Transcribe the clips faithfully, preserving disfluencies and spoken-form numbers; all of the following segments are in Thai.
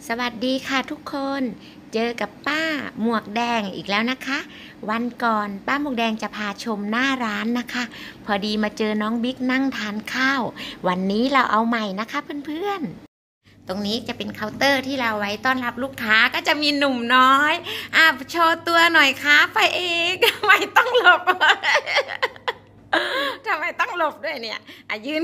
สวัสดีค่ะทุกคนเจอกับป้าหมวกแดงอีกแล้วนะคะวันก่อนป้าหมวกแดงจะพาชมหน้าร้านนะคะพอดีมาเจอน้องบิ๊กนั่งทานข้าววันนี้เราเอาใหม่นะคะเพื่อนๆตรงนี้จะเป็นเคาน์เตอร์ที่เราไว้ต้อนรับลูกค้าก็จะมีหนุ่มน้อยอ่ะโชว์ตัวหน่อยค่ะไปเองทำไมต้องหลบทำไมต้องหลบด้วยเนี่ยอ่ะยืน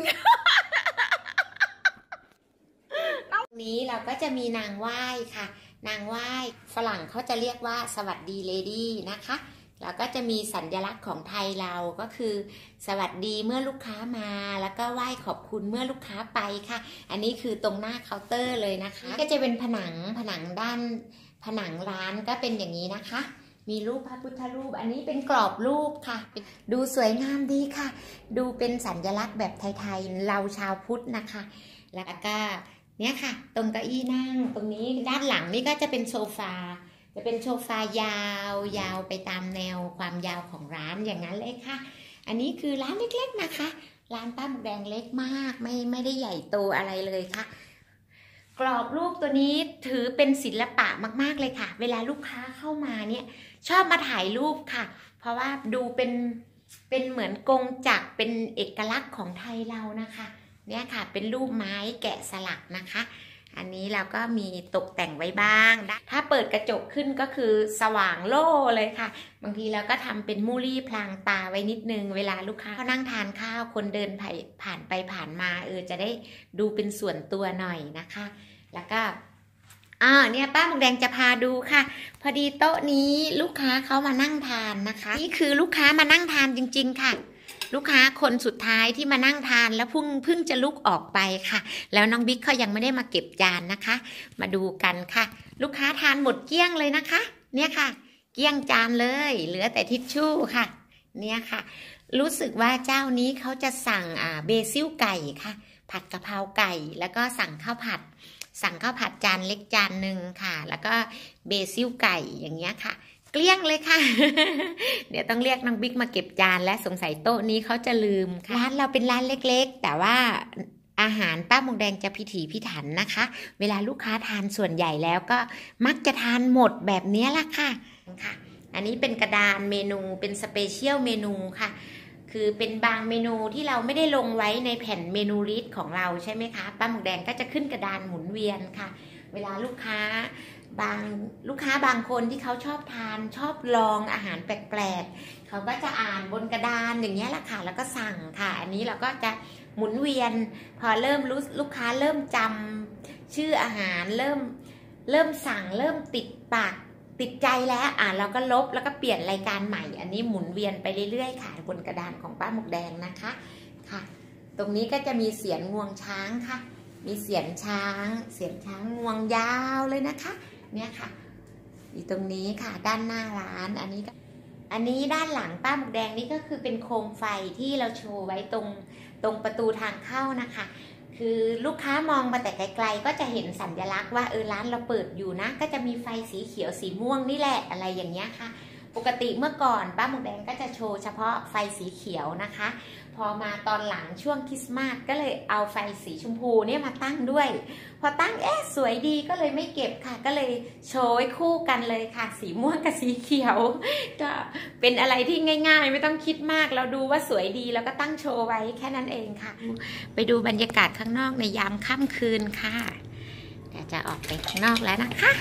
นี้เราก็จะมีนางไหว้ค่ะนางไหว้ฝรั่งเขาจะเรียกว่าสวัสดีเลดี้นะคะแล้วก็จะมีสัญลักษณ์ของไทยเราก็คือสวัสดีเมื่อลูกค้ามาแล้วก็ไหว้ขอบคุณเมื่อลูกค้าไปค่ะอันนี้คือตรงหน้าเคาน์เตอร์เลยนะคะก็จะเป็นผนังผนังด้านผนังร้านก็เป็นอย่างนี้นะคะมีรูปพระพุทธรูปอันนี้เป็นกรอบรูปค่ะดูสวยงามดีค่ะดูเป็นสัญลักษณ์แบบไทยๆเราชาวพุทธนะคะแล้วก็เนี่ยค่ะตรงเก้าอี้นั่งตรงนี้ด้านหลังนี่ก็จะเป็นโซฟาจะเป็นโซฟายาวยาวไปตามแนวความยาวของร้านอย่างนั้นเลยค่ะอันนี้คือร้านเล็กๆนะคะร้านป้าหมวกแดงเล็กมากไม่ไม่ได้ใหญ่โตอะไรเลยค่ะกรอบรูปตัวนี้ถือเป็นศิลปะมากๆเลยค่ะเวลาลูกค้าเข้ามาเนี่ยชอบมาถ่ายรูปค่ะเพราะว่าดูเป็นเป็นเหมือนกงจักรเป็นเอกลักษณ์ของไทยเรานะคะเนี่ยค่ะเป็นรูปไม้แกะสลักนะคะอันนี้เราก็มีตกแต่งไว้บ้างถ้าเปิดกระจกขึ้นก็คือสว่างโล่เลยค่ะบางทีเราก็ทำเป็นมูลี่พลางตาไว้นิดนึงเวลาลูกค้าเขานั่งทานข้าวคนเดินผ่านไปผ่านมาเออจะได้ดูเป็นส่วนตัวหน่อยนะคะแล้วก็อ่าเนี่ยป้าหมวกแดงจะพาดูค่ะพอดีโต๊ะนี้ลูกค้าเขามานั่งทานนะคะนี่คือลูกค้ามานั่งทานจริงๆค่ะลูกค้าคนสุดท้ายที่มานั่งทานแล้วเพิ่งเพิ่งจะลุกออกไปค่ะแล้วน้องบิ๊กเขายังไม่ได้มาเก็บจานนะคะมาดูกันค่ะลูกค้าทานหมดเกลี้ยงเลยนะคะเนี่ยค่ะเกลี้ยงจานเลยเหลือแต่ทิชชู่ค่ะเนี่ยค่ะรู้สึกว่าเจ้านี้เขาจะสั่งอ่าเบซิลไก่ค่ะผัดกะเพราไก่แล้วก็สั่งข้าวผัดสั่งข้าวผัดจานเล็กจานหนึ่งค่ะแล้วก็เบซิลไก่อย่างเงี้ยค่ะเกลี้ยงเลยค่ะ เดี๋ยวต้องเรียกน้องบิ๊กมาเก็บจานและสงสัยโต๊ะนี้เขาจะลืมค่ะร้านเราเป็นร้านเล็กๆแต่ว่าอาหารป้าหมวกแดงจะพิถีพิถันนะคะเวลาลูกค้าทานส่วนใหญ่แล้วก็มักจะทานหมดแบบนี้ละค่ะค่ะอันนี้เป็นกระดานเมนูเป็นสเปเชียลเมนูค่ะคือเป็นบางเมนูที่เราไม่ได้ลงไว้ในแผ่นเมนูลิสต์ของเราใช่ไหมคะป้าหมวกแดงก็จะขึ้นกระดานหมุนเวียนค่ะเวลาลูกค้าบางลูกค้าบางคนที่เขาชอบทานชอบลองอาหารแปลกๆเขาก็จะอ่านบนกระดานอย่างเงี้ยแหละค่ะแล้วก็สั่งค่ะอันนี้เราก็จะหมุนเวียนพอเริ่มรู้ลูกค้าเริ่มจำชื่ออาหารเริ่มเริ่มสั่งเริ่มติดปากติดใจแล้วอ่าเราก็ลบแล้วก็เปลี่ยนรายการใหม่อันนี้หมุนเวียนไปเรื่อยๆค่ะบนกระดานของป้าหมวกแดงนะคะค่ะตรงนี้ก็จะมีเสียนงวงช้างค่ะมีเสียนช้างเสียนช้างงวงยาวเลยนะคะเนี่ยค่ะอยู่ตรงนี้ค่ะด้านหน้าร้านอันนี้ก็อันนี้ด้านหลังป้าหมวกแดงนี่ก็คือเป็นโคมไฟที่เราโชว์ไว้ตรงตรงประตูทางเข้านะคะคือลูกค้ามองมาแต่ไกลๆก็จะเห็นสัญลักษณ์ว่าเออร้านเราเปิดอยู่นะก็จะมีไฟสีเขียวสีม่วงนี่แหละอะไรอย่างเงี้ยค่ะปกติเมื่อก่อนป้าหมวกแดงก็จะโชว์เฉพาะไฟสีเขียวนะคะพอมาตอนหลังช่วงคริสต์มาสก็เลยเอาไฟสีชมพูเนี่ยมาตั้งด้วยพอตั้งเอ๊ะสวยดีก็เลยไม่เก็บค่ะก็เลยโชว์คู่กันเลยค่ะสีม่วงกับสีเขียวก็เป็นอะไรที่ง่ายๆไม่ต้องคิดมากเราดูว่าสวยดีแล้วก็ตั้งโชว์ไว้แค่นั้นเองค่ะไปดูบรรยากาศข้างนอกในยามค่ำคืนค่ะเดี๋ยวจะออกไปข้างนอกแล้วนะคะ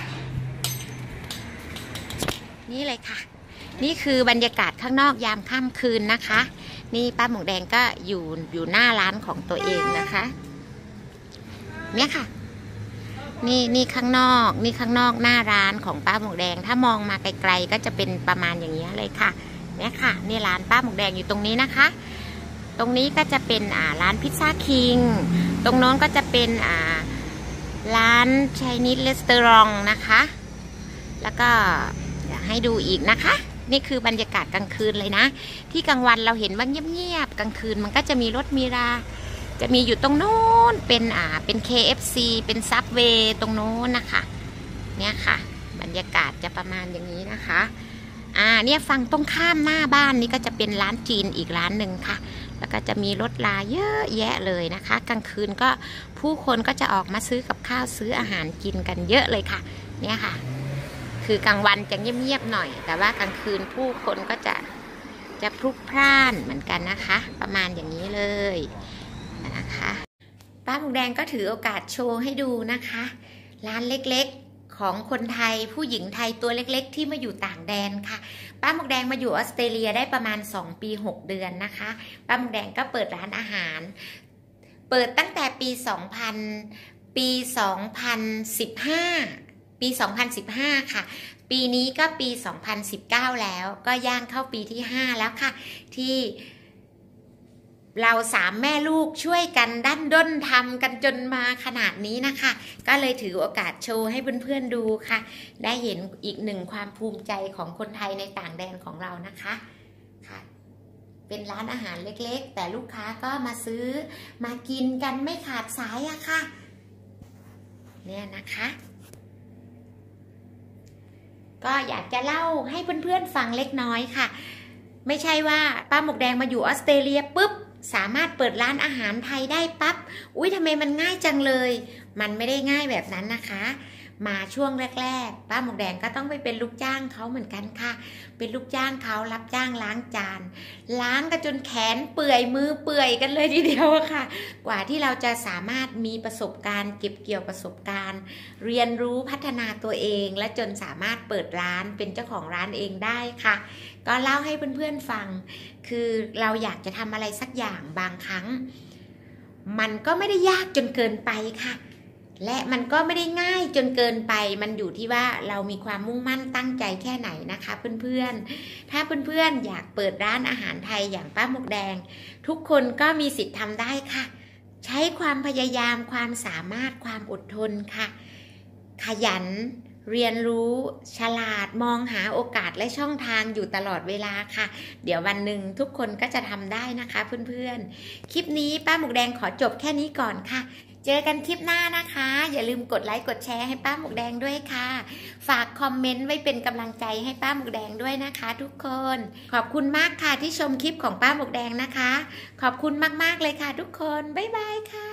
นี่เลยค่ะนี่คือบรรยากาศข้างนอกยามค่ำคืนนะคะนี่ป้าหมวกแดงก็อยู่อยู่หน้าร้านของตัวเองนะคะเนี่ยค่ะนี่นี่ข้างนอกนี่ข้างนอกหน้าร้านของป้าหมวกแดงถ้ามองมาไกลๆก็จะเป็นประมาณอย่างนี้เลยค่ะเนี่ยค่ะนี่ร้านป้าหมวกแดงอยู่ตรงนี้นะคะตรงนี้ก็จะเป็นอ่าร้านพิซซ่าคิงตรงโน้นก็จะเป็นอ่าร้านไชนีสรีสอร์ทนะคะแล้วก็ให้ดูอีกนะคะนี่คือบรรยากาศกลางคืนเลยนะที่กลางวันเราเห็นว่าเงียบๆกลางคืนมันก็จะมีรถมีราจะมีอยู่ตรงโน้นเป็นอ่าเป็น เค เอฟ ซี เป็นซับเวย์ตรงโน้นนะคะเนี่ยค่ะบรรยากาศจะประมาณอย่างนี้นะคะอ่าเนี่ยฝั่งตรงข้ามหน้าบ้านนี่ก็จะเป็นร้านจีนอีกร้านหนึ่งค่ะแล้วก็จะมีรถลาเยอะแยะเลยนะคะกลางคืนก็ผู้คนก็จะออกมาซื้อกับข้าวซื้ออาหารกินกันเยอะเลยค่ะเนี่ยค่ะคือกลางวันจะเงียบๆหน่อยแต่ว่ากลางคืนผู้คนก็จะจะพลุกพล่านเหมือนกันนะคะประมาณอย่างนี้เลยนะคะป้าหมูแดงก็ถือโอกาสโชว์ให้ดูนะคะร้านเล็กๆของคนไทยผู้หญิงไทยตัวเล็กๆที่มาอยู่ต่างแดนค่ะป้าหมูแดงมาอยู่ออสเตรเลียได้ประมาณสองปีหกเดือนนะคะป้าหมูแดงก็เปิดร้านอาหารเปิดตั้งแต่ปีสองพันปีสองพันสิบห้าปีสองพันสิบห้าค่ะปีนี้ก็ปีสองพันสิบเก้าแล้วก็ย่างเข้าปีที่ห้าแล้วค่ะที่เราสามแม่ลูกช่วยกันดั้นด้นทำกันจนมาขนาดนี้นะคะก็เลยถือโอกาสโชว์ให้เพื่อนๆดูค่ะได้เห็นอีกหนึ่งความภูมิใจของคนไทยในต่างแดนของเรานะคะค่ะเป็นร้านอาหารเล็กๆแต่ลูกค้าก็มาซื้อมากินกันไม่ขาดสายอะค่ะเนี่ยนะคะก็อยากจะเล่าให้เพื่อนๆฟังเล็กน้อยค่ะไม่ใช่ว่าป้าหมวกแดงมาอยู่ออสเตรเลียปุ๊บสามารถเปิดร้านอาหารไทยได้ปั๊บอุ๊ยทำไมมันง่ายจังเลยมันไม่ได้ง่ายแบบนั้นนะคะมาช่วงแรกๆป้าหมวกแดงก็ต้องไปเป็นลูกจ้างเขาเหมือนกันค่ะเป็นลูกจ้างเขารับจ้างล้างจานล้างกันจนแขนเปื่อยมือเปื่อยกันเลยทีเดียวค่ะกว่าที่เราจะสามารถมีประสบการณ์เก็บเกี่ยวประสบการณ์เรียนรู้พัฒนาตัวเองและจนสามารถเปิดร้านเป็นเจ้าของร้านเองได้ค่ะก็เล่าให้เพื่อนๆฟังคือเราอยากจะทำอะไรสักอย่างบางครั้งมันก็ไม่ได้ยากจนเกินไปค่ะและมันก็ไม่ได้ง่ายจนเกินไปมันอยู่ที่ว่าเรามีความมุ่งมั่นตั้งใจแค่ไหนนะคะเพื่อนๆถ้าเพื่อนๆอยากเปิดร้านอาหารไทยอย่างป้าหมวกแดงทุกคนก็มีสิทธิ์ทำได้ค่ะใช้ความพยายามความสามารถความอดทนค่ะขยันเรียนรู้ฉลาดมองหาโอกาสและช่องทางอยู่ตลอดเวลาค่ะเดี๋ยววันหนึ่งทุกคนก็จะทำได้นะคะเพื่อนๆคลิปนี้ป้าหมวกแดงขอจบแค่นี้ก่อนค่ะเจอกันคลิปหน้านะคะอย่าลืมกดไลค์กดแชร์ให้ป้าหมวกแดงด้วยค่ะฝากคอมเมนต์ไว้เป็นกำลังใจให้ป้าหมวกแดงด้วยนะคะทุกคนขอบคุณมากค่ะที่ชมคลิปของป้าหมวกแดงนะคะขอบคุณมากๆเลยค่ะทุกคนบ๊ายบายค่ะ